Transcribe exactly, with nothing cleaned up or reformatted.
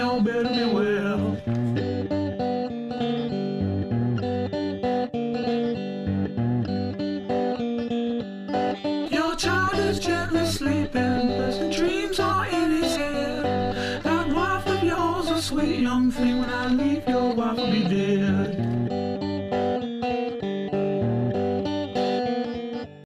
y'all better beware. Your child is gently sleeping, pleasant dreams are in his head. That wife of yours, a sweet young thing, when I leave your wife will be there.